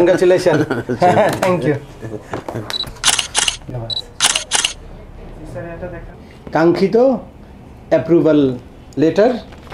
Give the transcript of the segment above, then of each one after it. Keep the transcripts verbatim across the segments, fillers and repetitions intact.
Congratulation thank you কাঙ্ক্ষিত approval letter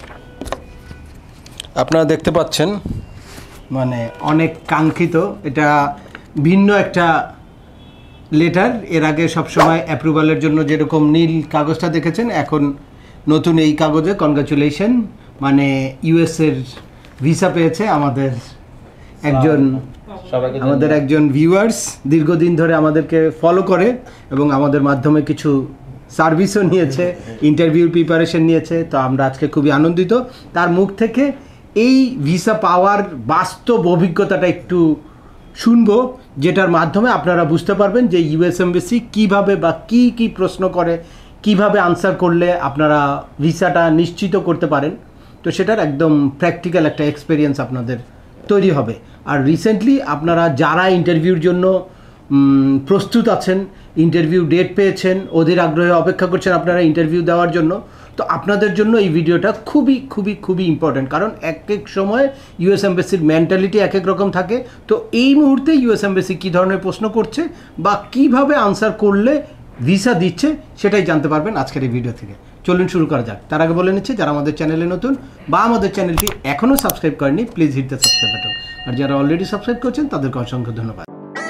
আপনারা দেখতে পাচ্ছেন মানে অনেক কাঙ্ক্ষিত এটা ভিন্ন একটা লেটার এর আগে সবসময় অ্যাপ্রুভালের জন্য যেরকম নীল কাগজটা দেখেছেন এখন নতুন এই কাগজে কনগ্রাচুলেশন মানে ইউএস এর ভিসা পেয়েছে আমাদের একজন আমাদের একজন ভিউয়ার্স দীর্ঘদিন ধরে আমাদেরকে ফলো করে এবং আমাদের মাধ্যমে কিছু সার্ভিসও নিয়েছে ইন্টারভিউ প্রিপারেশন নিয়েছে তো আমরা আজকে খুবই আনন্দিত তার মুখ থেকে এই ভিসা পাওয়ার বাস্তব অভিজ্ঞতাটা একটু শুনবো যেটার মাধ্যমে আপনারা বুঝতে পারবেন যে ইউএস এমবাসি কীভাবে বা কি কি প্রশ্ন করে কিভাবে আনসার করলে আপনারা ভিসাটা নিশ্চিত করতে পারেন তো সেটার একদম প্র্যাকটিক্যাল একটা এক্সপিরিয়েন্স আপনাদের তৈরি হবে আর রিসেন্টলি আপনারা যারা ইন্টারভিউর জন্য প্রস্তুত আছেন ইন্টারভিউ ডেট পেয়েছেন অধীর আগ্রহে অপেক্ষা করছেন আপনারা ইন্টারভিউ দেওয়ার জন্য তো আপনাদের জন্য এই ভিডিওটা খুবই খুবই খুবই ইম্পর্টেন্ট কারণ এক এক সময় ইউএস এমবাসির মেন্টালিটি এক এক রকম থাকে তো এই মুহূর্তে ইউএস এমবাসি কী ধরনের প্রশ্ন করছে বা কিভাবে আনসার করলে ভিসা দিচ্ছে সেটাই জানতে পারবেন আজকের এই ভিডিও থেকে চলুন শুরু করা যাক তার আগে বলে নিচ্ছি যারা আমাদের চ্যানেলে নতুন বা আমাদের চ্যানেলটি এখনও সাবস্ক্রাইব করেনি please hit the subscribe button আর যারা অলরেডি সাবস্ক্রাইব করছেন তাদেরকে অসংখ্য ধন্যবাদ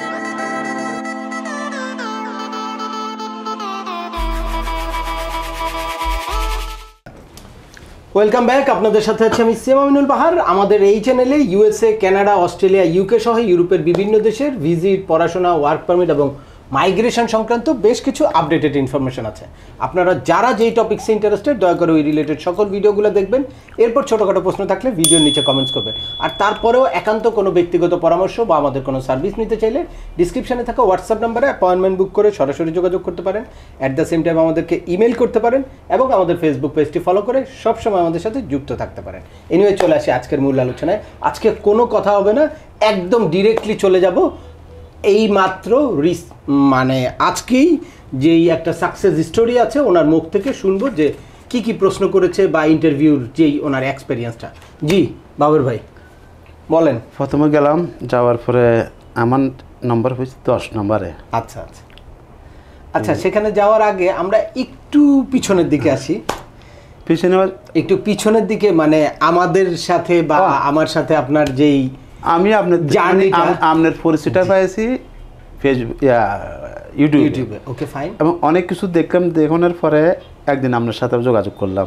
ওয়েলকাম ব্যাক আপনাদের সাথে আছে আমি এম আমিনুল বাহার আমাদের এই চ্যানেলে ইউএসএ কানাডা অস্ট্রেলিয়া ইউকে সহ ইউরোপের বিভিন্ন দেশের ভিজিট পড়াশোনা ওয়ার্ক পারমিট এবং মাইগ্রেশন সংক্রান্ত বেশ কিছু আপডেটেড ইনফরমেশন আছে আপনারা যারা যেই টপিক্সে ইন্টারেস্টেড দয়া করে ওই রিলেটেড সকল ভিডিওগুলো দেখবেন এরপর ছোটোখাটো প্রশ্ন থাকলে ভিডিওর নিচে কমেন্টস করবেন আর তারপরেও একান্ত কোনো ব্যক্তিগত পরামর্শ বা আমাদের কোনো সার্ভিস নিতে চাইলে ডিসক্রিপশানে থাকা হোয়াটসঅ্যাপ নাম্বারে অ্যাপয়েন্টমেন্ট বুক করে সরাসরি যোগাযোগ করতে পারেন অ্যাট দ্য সেম টাইম আমাদেরকে ইমেল করতে পারেন এবং আমাদের ফেসবুক পেজটি ফলো করে সবসময় আমাদের সাথে যুক্ত থাকতে পারেন এনিওয়ে চলে আসি আজকের মূল আলোচনায় আজকে কোনো কথা হবে না একদম ডিরেক্টলি চলে যাব এই মাত্র রিস মানে আজকেই যেই একটা সাকসেস স্টোরি আছে ওনার মুখ থেকে শুনবো যে কি কি প্রশ্ন করেছে বা ইন্টারভিউর যেই ওনার এক্সপেরিয়েন্সটা জি বাবুর ভাই বলেন প্রথমে গেলাম যাওয়ার পরে আমার নম্বর হয়েছে দশ নম্বরে আচ্ছা আচ্ছা আচ্ছা সেখানে যাওয়ার আগে আমরা একটু পিছনের দিকে আসি পিছনে একটু পিছনের দিকে মানে আমাদের সাথে বা আমার সাথে আপনার যেই আমি আপনার আপনার পরিচয়টা পাইছি ফেসবুক ইউটিউব ইউটিউবে ওকে ফাইন এবং অনেক কিছু দেখলাম দেখানোর পরে একদিন আপনার সাথে যোগাযোগ করলাম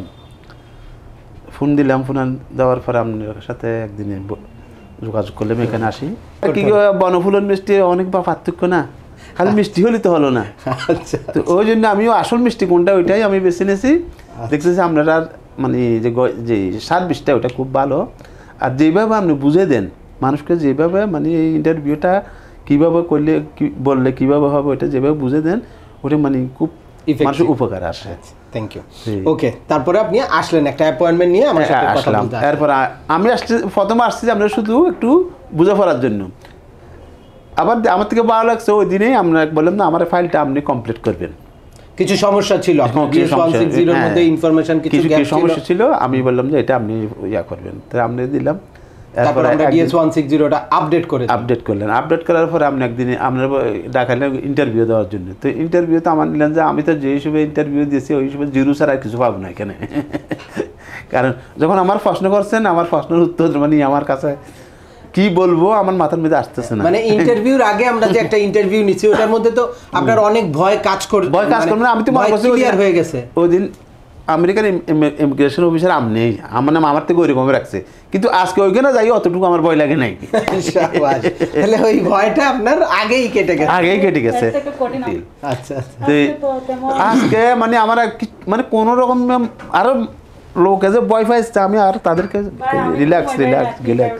ফোন দিলাম ফোন দেওয়ার পরে আপনার সাথে একদিন যোগাযোগ করলাম এখানে আসি কি বনফুলের মিষ্টি অনেক বা পার্থক্য না খালি মিষ্টি হলে তো হলো না আচ্ছা তো ওই জন্য আমিও আসল মিষ্টি কোনটা ওইটাই আমি বেছে নিয়েছি দেখতেছি আপনারা মানে যে যে সার্ভিসটা ওটা খুব ভালো আর যেভাবে আপনি বুঝে দেন মানুষকে যেভাবে মানে এই ইন্টারভিউটা কীভাবে করলে বললে কীভাবে হবে ওইটা যেভাবে বুঝে দেন ওটা মানে খুব মানুষের উপকার আসে থ্যাংক ইউ ওকে তারপরে আপনি আসলেন একটা অ্যাপয়েন্টমেন্ট নিয়ে আমার সাথে কথা বলতে এরপর আমি আসছি প্রথমে আসছি যে আমরা শুধু একটু বুঝে পড়ার জন্য আবার আমার থেকে ভালো লাগছে ওই দিনেই আমরা বললাম না আমার ফাইলটা আপনি কমপ্লিট করবেন কিছু সমস্যা ছিল এর মধ্যে ইনফরমেশন কিছু সমস্যা ছিল আমি বললাম যে এটা আপনি ইয়া করবেন তাই আপনি দিলাম তারপরে আমরা ডি এস একশো ষাট টা আপডেট করে আপডেট করলেন আপডেট করার পরে আপনি একদিন আপনার ডাকালেন ইন্টারভিউ দেওয়ার জন্য তো ইন্টারভিউ তো আমার নিলেন যে আমি তো যে হিসেবে ইন্টারভিউ দিয়েছি ওই হিসেবে জিরো ছাড়া আর কিছু পাবো না এখানে কারণ যখন আমার প্রশ্ন করছেন আমার প্রশ্নের উত্তর মানে আমার কাছে কি বলবো আমার মাথার মধ্যে আসতেছে না মানে ইন্টারভিউর আগে আমরা যে একটা ইন্টারভিউ নিছি ওটার মধ্যে তো আপনার অনেক ভয় কাজ করে ভয় কাজ করে না আমি তো মনে করছি ক্লিয়ার হয়ে গেছে ওই দিন আমেরিকান ইমিগ্রেশন অফিসার আমনি আমার নাম আমার থেকে ওইরকম রাখছে কিন্তু আজকে ওইখানে যাই অতটুকু আমার ভয় লাগে নাই তাহলে ওই ভয়টা আপনার আগেই কেটে গেছে আগেই কেটে গেছে আচ্ছা আচ্ছা আজকে মানে আমার মানে কোনো রকম আরো লোক যে ভয় পাইছে আমি আর তাদেরকে রিল্যাক্স রিল্যাক্স রিল্যাক্স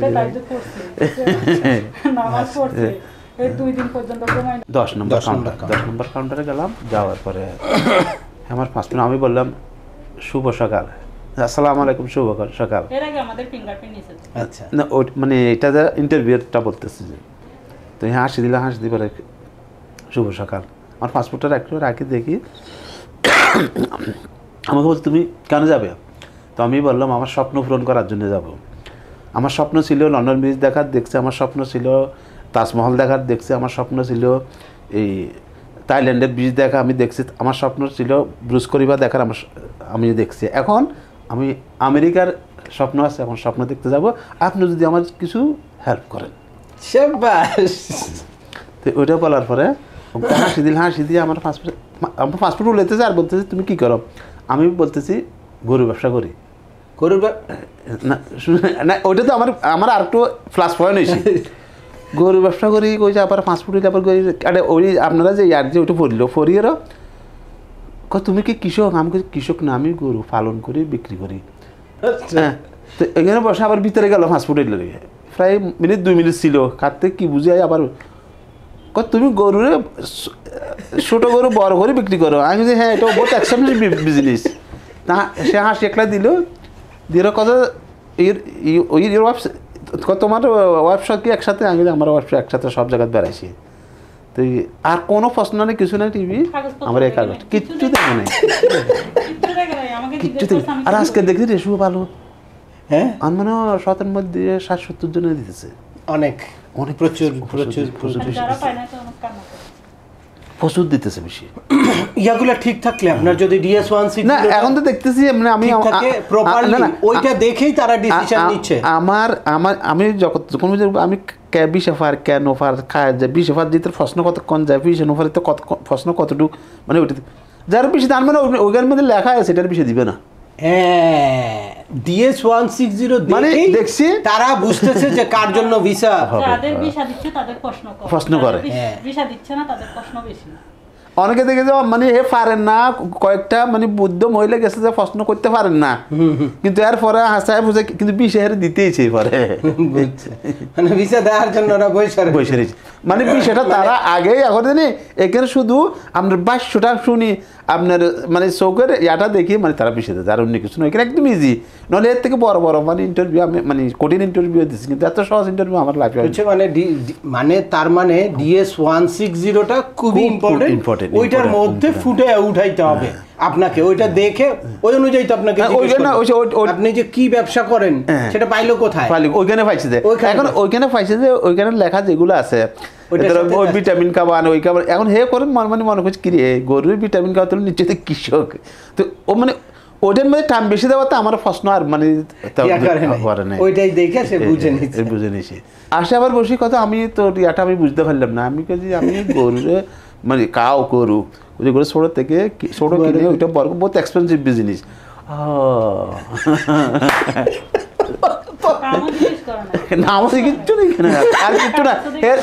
দশ নম্বর কাউন্টার দশ নম্বর কাউন্টারে গেলাম যাওয়ার পরে আমার পাঁচ মিনিট আমি বললাম শুভ সকাল আসসালামু আলাইকুম শুভ সকাল আচ্ছা না মানে এটা যে ইন্টারভিউটা বলতেছি যে তো হাসি দিলে হাসি দিবার শুভ সকাল আমার পাসপোর্টটা একটু রাখি দেখি আমাকে বলছে তুমি কেন যাবে তো আমি বললাম আমার স্বপ্ন পূরণ করার জন্য যাব আমার স্বপ্ন ছিল লন্ডন ব্রিজ দেখার দেখছে আমার স্বপ্ন ছিল তাজমহল দেখার দেখছি, আমার স্বপ্ন ছিল এই থাইল্যান্ডের বীজ দেখা আমি দেখছি, আমার স্বপ্ন ছিল ব্রুজ খলিফা দেখার আমার আমি দেখছি। এখন আমি আমেরিকার স্বপ্ন আছে, এখন স্বপ্ন দেখতে যাব, আপনি যদি আমার কিছু হেল্প করেন। শাবাশ। তো ওইটা বলার পরে হাসি দিল, হাসি দিয়ে আমার পাসপোর্ট আমার পাসপোর্ট উল্লেতেছে আর বলতেছে তুমি কী করো? আমি বলতেছি গরু ব্যবসা করি। গরু না না ওইটা তো আমার আমার আর একটু প্লাস পয়েন্ট হয়েছে। গরু ব্যবসা করি কইছে আবার পাসপোর্ট হইলে আবার আরে ওই আপনারা যে ইয়ার যে ওইটা পড়ল ফরিয়েরও তুমি কি কৃষক? আমি কৃষক না, আমি গরু পালন করি বিক্রি করি। হ্যাঁ, তো এখানে বসে আবার ভিতরে গেল পাসপোর্ট হইল, প্রায় মিনিট দুই মিনিট ছিল, কাটতে কি বুঝে আবার তুমি গরুরে ছোটো গরু বড় করে বিক্রি করো। আমি বলছি হ্যাঁ এটা বহুত এক্সপেন্সিভ বিজনেস। তা সে হাসি একলা দিল, দিয়ে কথা ওই তোমার ওয়েবসাইট কি একসাথে? আমি আমার ওয়েবসাইট একসাথে সব জায়গায় বেড়াইছি। তো আর কোনো প্রশ্ন নেই, কিছু নেই, টিভি আমার এই কাগজ কিচ্ছু দেখে নেই, কিচ্ছু দেখে। আর আজকে দেখি রেশিও ভালো, হ্যাঁ আমার মনে হয় শতের মধ্যে ষাট সত্তর জনে দিতেছে। অনেক অনেক প্রচুর প্রচুর প্রচুর প্রচুর দিতেছে বেশি। ইয়াগুলো ঠিক থাকলে আপনার যদি ডিএস ওয়ান সিক্স না এখন তো দেখতেছি মানে আমি ওইটা দেখেই তারা ডিসিশন নিচ্ছে। আমার আমার আমি যখন আমি বিশ এফার কেন ওফার খায় যায়, বিশ এফার যেতে প্রশ্ন কতক্ষণ যায়, বিশ ওফার তো কত প্রশ্ন কতটুকু মানে ওইটা যার বেশি তার মানে ওইখানের মধ্যে লেখা আছে সেটার বেশি দিবে না। ডিএস ওয়ান সিক্স জিরো মানে দেখছি তারা বুঝতেছে যে কার জন্য ভিসা যাদের ভিসা দিচ্ছে তাদের প্রশ্ন করে প্রশ্ন করে ভিসা দিচ্ছে না তাদের প্রশ্ন বেশি। অনেকে দেখে যে মানে হে পারেন না, কয়েকটা মানে বুদ্ধ মহিলা গেছে যে প্রশ্ন করতে পারেন না, কিন্তু এরপরে হাসায় বুঝে কিন্তু বিশ হাজার দিতেইছে পরে মানে ভিসা দেওয়ার জন্য ওরা বসে বসে রয়েছে। মানে বিষয়টা তারা আগেই এখন জানি এখানে শুধু আপনার বাইশশোটা শুনি আপনার মানে চৌকের ইয়াটা দেখি মানে তারা বিষয় দেয়, আর অন্য কিছু নয়, এখানে একদম ইজি। নাহলে এর থেকে বড় বড় মানে ইন্টারভিউ আমি মানে কঠিন ইন্টারভিউ দিচ্ছি, কিন্তু এত সহজ ইন্টারভিউ আমার লাইফে হচ্ছে। মানে মানে তার মানে ডিএস ওয়ান সিক্স জিরোটা খুবই ইম্পর্টেন্ট, ওইটার মধ্যে ফুটে উঠাইতে হবে আপনাকে, ওইটা দেখে ওই অনুযায়ী তো আপনাকে আপনি যে কি ব্যবসা করেন সেটা পাইলো কোথায়? ওইখানে পাইছে যে এখন ওইখানে পাইছে যে ওইখানে লেখা যেগুলো আছে ওই ভিটামিন খাবার ওই খাবার, এখন হে করেন মনে মানে মনে করছে কি রে গরুর ভিটামিন খাওয়া তো নিশ্চয় কৃষক, তো ও মানে ওইটার মধ্যে টাইম বেশি দেওয়াতে আমার প্রশ্ন আর মানে ওইটাই দেখে সে বুঝে নিচ্ছে বুঝে নিছি। আসে আবার বসি কথা আমি তো ইয়াটা আমি বুঝতে পারলাম না, আমি কাজে আমি গরুরে মানে কাও গরু ওই গরু ছোটো থেকে ছোটো কিনে ওইটা বড় বহুত এক্সপেন্সিভ বিজনেস। না আমাদের কিচ্ছু নেই আর কিচ্ছু না,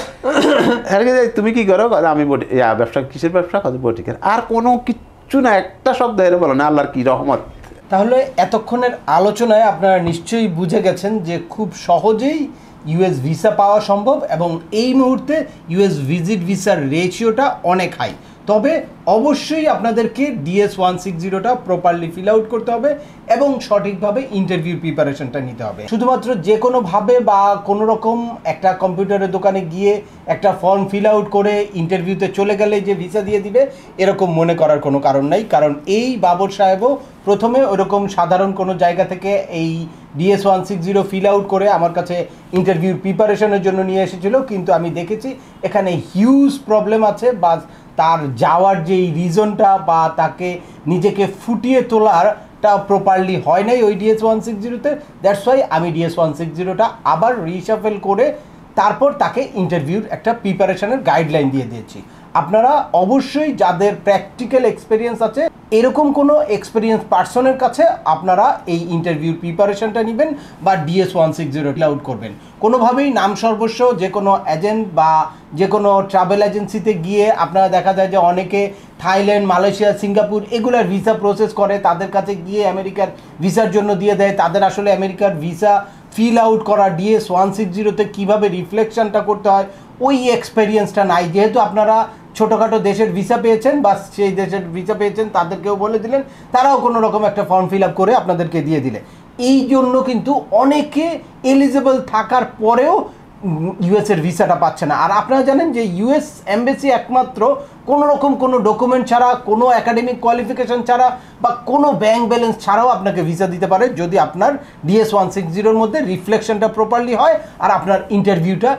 তুমি কি করো? আমি ব্যবসা কিসের ব্যবসা কত বটি, আর কোনো কিচ্ছু না, একটা শব্দ এর বলো না আল্লাহর কি রহমত। তাহলে এতক্ষণের আলোচনায় আপনারা নিশ্চয়ই বুঝে গেছেন যে খুব সহজেই ইউএস ভিসা পাওয়া সম্ভব এবং এই মুহূর্তে ইউএস ভিজিট ভিসার রেশিওটা অনেক হাই। তবে অবশ্যই আপনাদেরকে ডিএস ওয়ান সিক্স জিরোটা প্রপারলি ফিল আউট করতে হবে এবং সঠিকভাবে ইন্টারভিউ প্রিপারেশনটা নিতে হবে। শুধুমাত্র যে কোনোভাবে বা কোনো রকম একটা কম্পিউটারের দোকানে গিয়ে একটা ফর্ম ফিল আউট করে ইন্টারভিউতে চলে গেলে যে ভিসা দিয়ে দিবে এরকম মনে করার কোনো কারণ নাই, কারণ এই বাবর সাহেবও প্রথমে ওরকম সাধারণ কোনো জায়গা থেকে এই DS one six zero fill out করে আমার কাছে ইন্টারভিউর প্রিপারেশনের জন্য নিয়ে এসেছিলো, কিন্তু আমি দেখেছি এখানে হিউজ প্রবলেম আছে বা তার যাওয়ার যেই রিজনটা বা তাকে নিজেকে ফুটিয়ে তোলারটা প্রপারলি হয় নাই ওই ডিএস ওয়ান সিক্স জিরোতে। দ্যাটস ওয়াই আমি ডিএস ওয়ান সিক্স জিরোটা আবার রিশাফেল করে তারপর তাকে ইন্টারভিউর একটা প্রিপারেশনের গাইডলাইন দিয়ে দিয়েছি। আপনারা অবশ্যই যাদের প্র্যাকটিক্যাল এক্সপিরিয়েন্স আছে এরকম কোনো এক্সপিরিয়েন্স পার্সনের কাছে আপনারা এই ইন্টারভিউর প্রিপারেশনটা নেবেন বা DS one six zero fill out করবেন। কোনোভাবেই নাম সর্বস্ব যে কোনো এজেন্ট বা যে কোনো ট্রাভেল এজেন্সিতে গিয়ে আপনারা দেখা যায় যে অনেকে থাইল্যান্ড, মালয়েশিয়া, সিঙ্গাপুর এগুলার ভিসা প্রসেস করে, তাদের কাছে গিয়ে আমেরিকার ভিসার জন্য দিয়ে দেয়, তাদের আসলে আমেরিকার ভিসা ফিল আউট করা ডিএস ওয়ান সিক্স জিরোতে কীভাবে রিফ্লেকশনটা করতে হয় ওই এক্সপেরিয়েন্সটা নাই। যেহেতু আপনারা ছোটোখাটো দেশের ভিসা পেয়েছেন বা সেই দেশের ভিসা পেয়েছেন তাদেরকেও বলে দিলেন, তারাও কোনো রকম একটা ফর্ম ফিল আপ করে আপনাদেরকে দিয়ে দিলে, এই জন্য কিন্তু অনেকে এলিজিবল থাকার পরেও ইউএসের ভিসাটা পাচ্ছে না। আর আপনারা জানেন যে ইউএস এমবেসি একমাত্র কোনো রকম কোনো ডকুমেন্ট ছাড়া, কোনো একাডেমিক কোয়ালিফিকেশন ছাড়া বা কোনো ব্যাঙ্ক ব্যালেন্স ছাড়াও আপনাকে ভিসা দিতে পারে যদি আপনার ডিএস ওয়ান সিক্স জিরোর মধ্যে রিফ্লেকশনটা প্রপারলি হয় আর আপনার ইন্টারভিউটা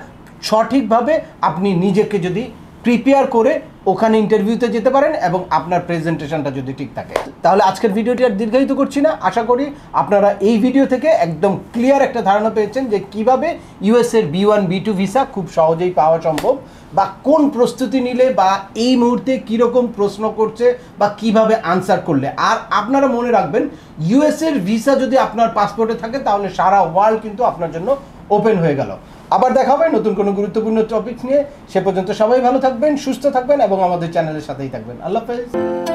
সঠিকভাবে আপনি নিজেকে যদি প্রিপেয়ার করে ওখানে ইন্টারভিউতে যেতে পারেন এবং আপনার প্রেজেন্টেশনটা যদি ঠিক থাকে। তাহলে আজকের ভিডিওটি আর দীর্ঘায়িত করছি না, আশা করি আপনারা এই ভিডিও থেকে একদম ক্লিয়ার একটা ধারণা পেয়েছেন যে কিভাবে ইউএসের B one B two visa খুব সহজেই পাওয়া সম্ভব, বা কোন প্রস্তুতি নিলে বা এই মুহূর্তে কীরকম প্রশ্ন করছে বা কিভাবে আনসার করলে। আর আপনারা মনে রাখবেন ইউএসের ভিসা যদি আপনার পাসপোর্টে থাকে তাহলে সারা ওয়ার্ল্ড কিন্তু আপনার জন্য ওপেন হয়ে গেল। আবার দেখা হবে নতুন কোনো গুরুত্বপূর্ণ টপিক নিয়ে। সে পর্যন্ত সবাই ভালো থাকবেন, সুস্থ থাকবেন এবং আমাদের চ্যানেলের সাথেই থাকবেন। আল্লাহ হাফেজ।